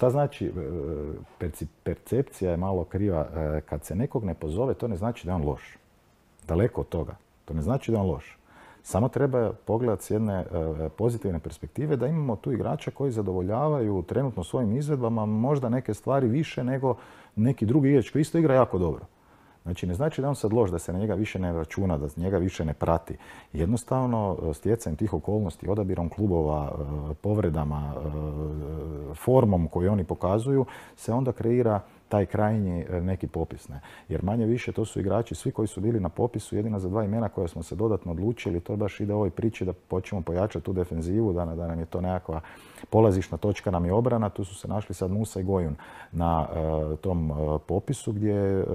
šta znači, percepcija je malo kriva. Kad se nekog ne pozove, to ne znači da je on loš. Daleko od toga. To ne znači da je on loš. Samo treba pogledati s jedne pozitivne perspektive da imamo tu igrača koji zadovoljavaju trenutno svojim izvedbama možda neke stvari više nego neki drugi igrač koji isto igra jako dobro. Znači, ne znači da je on sad loš, da se na njega više ne računa, da njega više ne prati. Jednostavno, stjecajem tih okolnosti, odabirom klubova, povredama, formom koju oni pokazuju, se onda kreira taj krajnji neki popis. Ne? Jer manje više to su igrači, svi koji su bili na popisu, jedina za 2 imena koja smo se dodatno odlučili, to baš ide u ovoj priči da počnemo pojačati tu defenzivu, da nam je to nekakva polazišna točka, nam je obrana. Tu su se našli sad Musa i Gojun na tom popisu gdje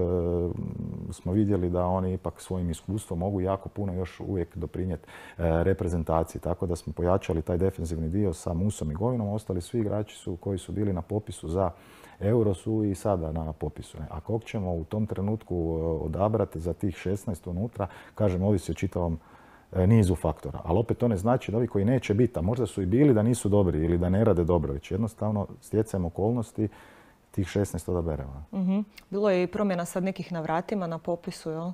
smo vidjeli da oni ipak svojim iskustvom mogu jako puno još uvijek doprinijeti reprezentaciji. Tako da smo pojačali taj defenzivni dio sa Musom i Gojunom. Ostali svi igrači koji su bili na popisu za Euro su i sada na popisu. A kog ćemo u tom trenutku odabrati za tih 16 unutra, kažem, ovisi o čitavom nizu faktora. Ali opet to ne znači da ovi koji neće biti, a možda su i bili da nisu dobri ili da ne rade dobro, već jednostavno stjecajem okolnosti tih 16 odaberemo. Bilo je i promjena sad nekih na vratima na popisu, jel?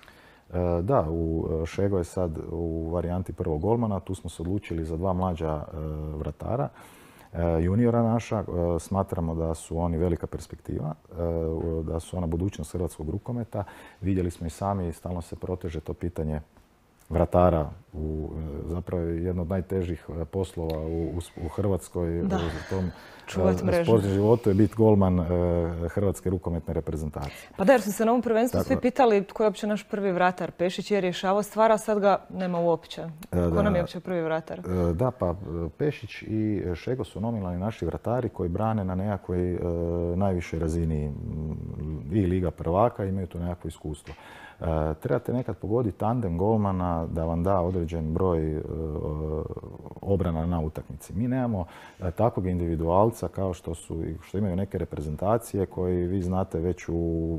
Da, Šego je sad u varijanti prvog golmana. Tu smo se odlučili za 2 mlađa vratara. Juniora naša, smatramo da su oni velika perspektiva, da su ona budućnost hrvatskog rukometa. Vidjeli smo i sami, stalno se proteže to pitanje vratara, zapravo jedno od najtežih poslova u Hrvatskoj, u tom sportnom životu je biti golman hrvatske rukometne reprezentacije. Pa da, jer su se na ovom prvenstvu svi pitali tko je uopće naš prvi vratar. Pešić je rješavao stvar, a sad ga nema uopće. Ko nam je uopće prvi vratar? Da, pa Pešić i Šego su nominalni naši vratari koji brane na nekakvoj najvišoj razini i Liga prvaka, imaju tu nekakvo iskustvo. Trebate nekad pogoditi tandem golmana da vam da određen broj obrana na utakmici. Mi nemamo takvog individualca kao što imaju neke reprezentacije koji vi znate već u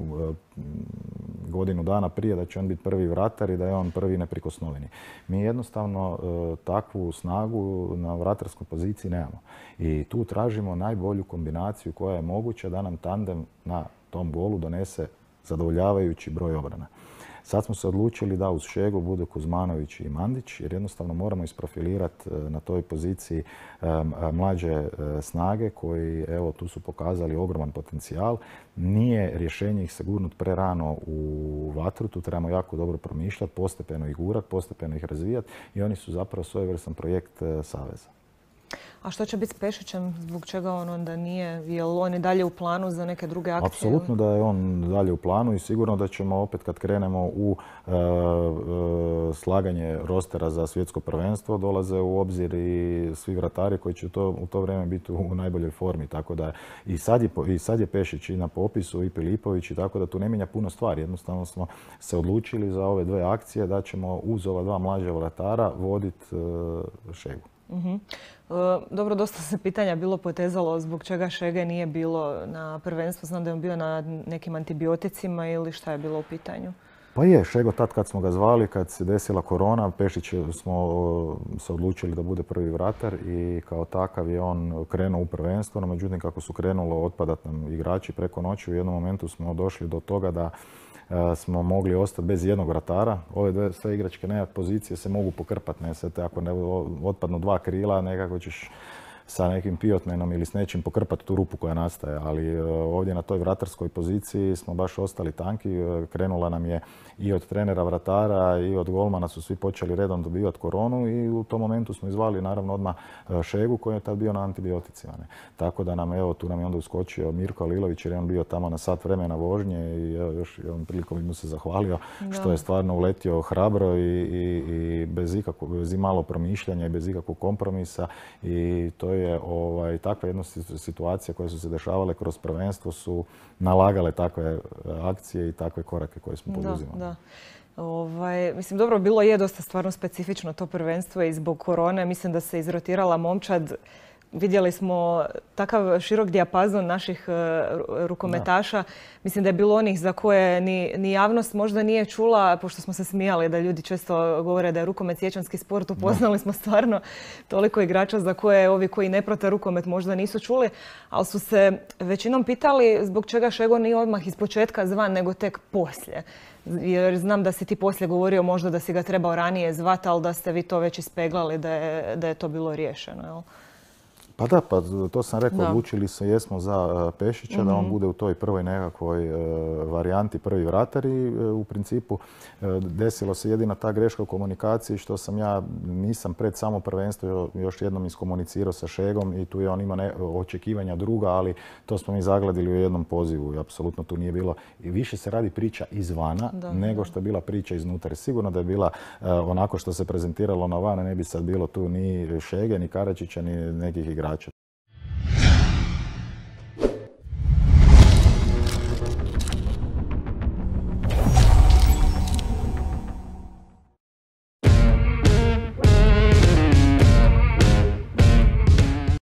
godinu dana prije da će on biti prvi vratar i da je on prvi neprikosnoveni. Mi jednostavno takvu snagu na vratarskoj poziciji nemamo. I tu tražimo najbolju kombinaciju koja je moguća da nam tandem na tom golu donese zadovoljavajući broj obrana. Sad smo se odlučili da uz Šegu budu Kuzmanović i Mandić, jer jednostavno moramo isprofilirati na toj poziciji mlađe snage koji, evo, tu su pokazali ogroman potencijal. Nije rješenje ih se gurnut prerano u vatru, tu trebamo jako dobro promišljati, postepeno ih gurati, postepeno ih razvijati i oni su zapravo svojevrstan projekt Saveza. A što će biti s Pešićem? Zbog čega on onda nije? Je li on i dalje u planu za neke druge akcije? Apsolutno da je on dalje u planu i sigurno da ćemo opet kad krenemo u slaganje rostera za svjetsko prvenstvo dolaze u obzir i svi vratari koji će u to vrijeme biti u najboljoj formi. Tako da i sad je Pešić i na popisu i Pilipović i tako da tu ne mijenja puno stvari. Jednostavno smo se odlučili za ove 2 akcije da ćemo uz ova 2 mlađa vratara voditi Šegu. Dobro, dosta se pitanja bilo potezalo zbog čega Šege nije bilo na prvenstvu. Znam da je on bio na nekim antibioticima ili šta je bilo u pitanju? Pa je, Šego tad kad smo ga zvali, kad se desila korona, Pešić smo se odlučili da bude prvi vratar i kao takav je on krenuo u prvenstvo. No, međutim, kako su krenulo otpadat nam igrači preko noći, u jednom momentu smo došli do toga da smo mogli ostati bez jednog vratara. Ove sve igračke nekak pozicije se mogu pokrpati. Ako ne otpadnu 2 krila, nekako ćeš sa nekim pijotmenom ili s nečim pokrpati tu rupu koja nastaje. Ali ovdje na toj vratarskoj poziciji smo baš ostali tanki. Krenula nam je i od trenera vratara i od golmana su svi počeli redom dobivati koronu i u tom momentu smo izvali naravno odmah Šegu koji je tad bio na antibioticima. Tako da tu nam je onda uskočio Mirko Alilović jer je on bio tamo na sat vremena vožnje i još jednom prilikom mu se zahvalio što je stvarno uletio hrabro i bez imalo promišljanja i bez ikakvog kompromisa i to je takva jedna situacija koje su se dešavale kroz prvenstvo su nalagale takve akcije i takve korake koje smo poduzimali. Mislim, dobro, bilo je dosta stvarno specifično to prvenstvo i zbog korone. Mislim da se izrotirala momčad. vidjeli smo takav širok dijapazon naših rukometaša. Mislim da je bilo onih za koje ni javnost možda nije čula, pošto smo se smijali da ljudi često govore da je rukomet sječanski sport. Upoznali smo stvarno toliko igrača za koje ovi koji ne prate rukomet možda nisu čuli, ali su se većinom pitali zbog čega Šego nije odmah iz početka zvan, nego tek poslije. Jer znam da si ti poslije govorio možda da si ga trebao ranije zvati, ali da ste vi to već ispeglali, da je to bilo riješeno, jel? Pa da, pa to sam rekao, odlučili se jesmo za Pešića, da on bude u toj prvoj nekakvoj varijanti, prvi vratar i u principu desilo se jedina ta greška u komunikaciji što nisam pred samo prvenstvo još jednom iskomunicirao sa Šegom i tu je on ima očekivanja druga, ali to smo mi zagladili u jednom pozivu i apsolutno tu nije bilo. I više se radi priča izvana nego što je bila priča iznutra. Sigurno da je bila onako što se prezentiralo na van, ne bi sad bilo tu ni Šege, ni Karačića, ni nekih igrača.